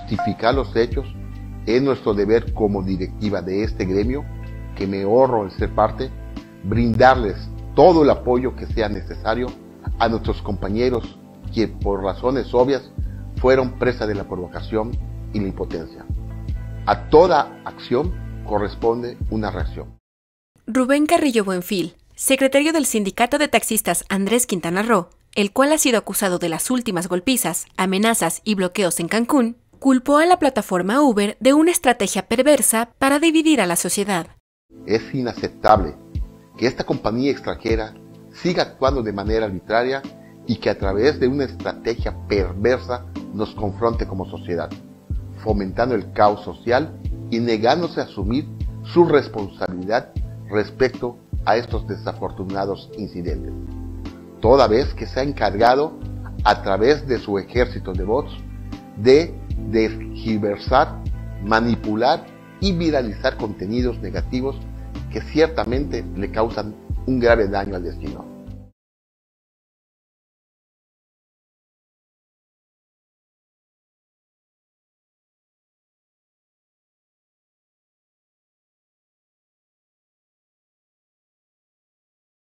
justificar los hechos, es nuestro deber como directiva de este gremio, que me honro en ser parte, brindarles todo el apoyo que sea necesario a nuestros compañeros que por razones obvias fueron presa de la provocación y la impotencia. A toda acción corresponde una reacción. Rubén Carrillo Buenfil, secretario del Sindicato de Taxistas Andrés Quintana Roo, el cual ha sido acusado de las últimas golpizas, amenazas y bloqueos en Cancún, culpó a la plataforma Uber de una estrategia perversa para dividir a la sociedad. Es inaceptable que esta compañía extranjera siga actuando de manera arbitraria y que a través de una estrategia perversa nos confronte como sociedad, fomentando el caos social y negándose a asumir su responsabilidad respecto a estos desafortunados incidentes, toda vez que se ha encargado, a través de su ejército de bots, de tergiversar, manipular y viralizar contenidos negativos que ciertamente le causan un grave daño al destino.